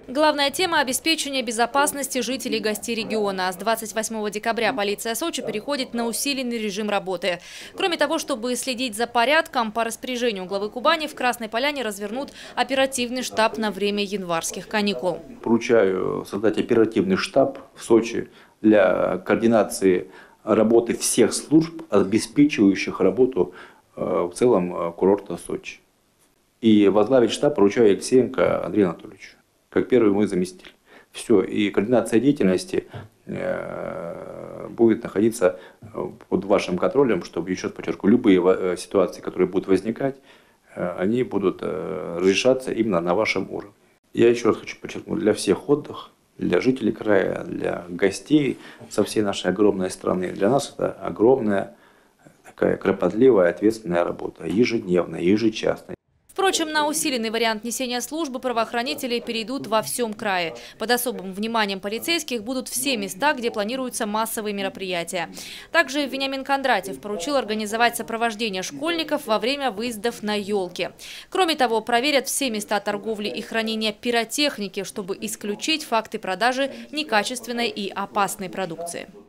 Главная тема – обеспечение безопасности жителей и гостей региона. С 28 декабря полиция Сочи переходит на усиленный режим работы. Кроме того, чтобы следить за порядком, по распоряжению главы Кубани в Красной Поляне развернут оперативный штаб на время январских каникул. Поручаю создать оперативный штаб в Сочи для координации работы всех служб, обеспечивающих работу в целом курорта Сочи. И возглавить штаб поручаю Алексеенко Андрею Анатольевичу, как первый мой заместитель. Все, и координация деятельности будет находиться под вашим контролем, чтобы, еще раз подчеркну, любые ситуации, которые будут возникать, они будут разрешаться именно на вашем уровне. Я еще раз хочу подчеркнуть, для всех отдых, для жителей края, для гостей со всей нашей огромной страны, для нас это огромная, такая кропотливая, ответственная работа, ежедневная, ежечасная. Впрочем, на усиленный вариант несения службы правоохранители перейдут во всем крае. Под особым вниманием полицейских будут все места, где планируются массовые мероприятия. Также Вениамин Кондратьев поручил организовать сопровождение школьников во время выездов на елки. Кроме того, проверят все места торговли и хранения пиротехники, чтобы исключить факты продажи некачественной и опасной продукции.